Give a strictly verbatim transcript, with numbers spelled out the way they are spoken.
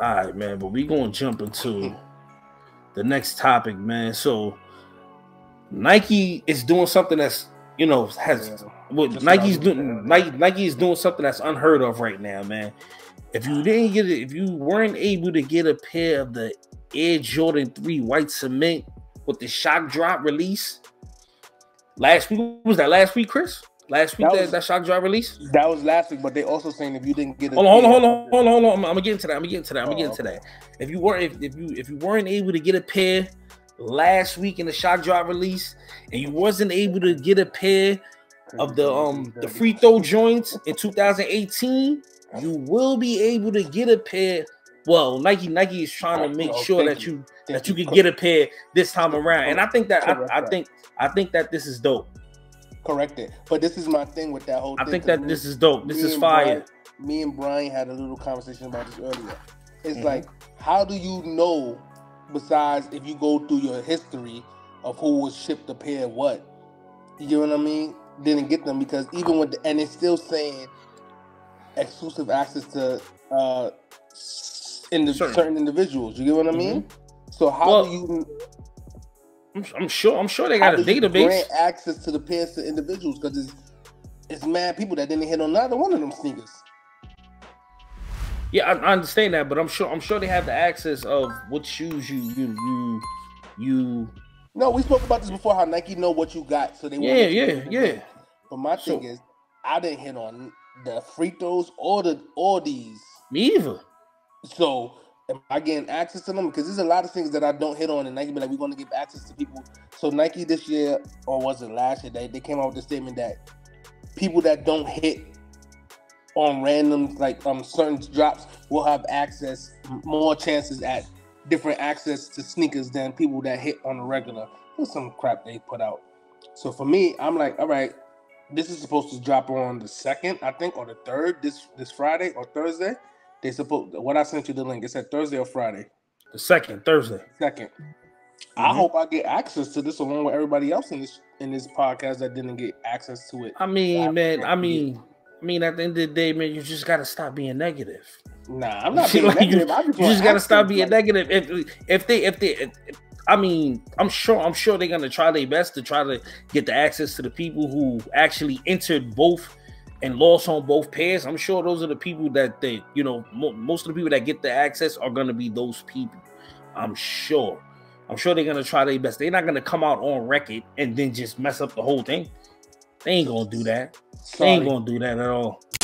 All right, man. But we gonna jump into the next topic, man. So Nike is doing something that's you know has yeah. what Just Nike's doing. Nike Nike is doing something that's unheard of right now, man. If you didn't get it, if you weren't able to get a pair of the Air Jordan three white cement with the shock drop release last week, was that last week, Chris? Last week that, that, was, that shock drop release? That was last week, but they also saying if you didn't get it, hold on, hold on, hold on, hold on, hold on. I'm, I'm gonna get into that. I'm gonna get into that. I'm gonna get into that. If you weren't, if, if you if you weren't able to get a pair last week in the shock drop release, and you wasn't able to get a pair of the um the free throw joints in two thousand eighteen, you will be able to get a pair. Well, Nike Nike is trying to make oh, sure that you, you that you can get a pair this time around, and I think that I, I think I think that this is dope. Correct it, but this is my thing with that whole. I thing. think that me, this is dope. This is fire. Brian, me and Brian had a little conversation about this earlier. It's mm-hmm. like, how do you know? Besides, if you go through your history of who was shipped a pair, what you know what I mean? Didn't get them because even with the, and it's still saying exclusive access to uh in the certain. certain individuals. You get what I mean? Mm-hmm. So how well, do you? I'm, I'm sure. I'm sure they got a database. Grant access to the pairs to individuals because it's it's mad people that didn't hit on neither one of them sneakers. Yeah, I, I understand that, but I'm sure. I'm sure they have the access of what shoes you you you you. No, we spoke about this before. How Nike know what you got, so they yeah yeah yeah. But my so, thing is, I didn't hit on the free throws or the or these. Me either. So am I getting access to them? Because there's a lot of things that I don't hit on, and Nike be like, we're going to give access to people. So Nike this year, or was it last year, they, they came out with the statement that people that don't hit on random, like um certain drops will have access, more chances at different access to sneakers than people that hit on the regular. There's some crap they put out. So for me, I'm like, all right, this is supposed to drop on the second, I think, or the third, this this Friday or Thursday. They supposed what I sent you the link. It said Thursday or Friday. The second, Thursday. Second. Mm-hmm. I hope I get access to this along with everybody else in this in this podcast that didn't get access to it. I mean, so man, I, I mean, I mean, at the end of the day, man, you just gotta stop being negative. Nah, I'm not being negative. You, I just, you just gotta stop being like, negative. If if they if they if, I mean, I'm sure I'm sure they're gonna try their best to try to get the access to the people who actually entered both and lost on both pairs. I'm sure those are the people that they, you know, mo- most of the people that get the access are gonna be those people. I'm sure. I'm sure they're gonna try their best. They're not gonna come out on record and then just mess up the whole thing. They ain't gonna do that. Sorry. They ain't gonna do that at all.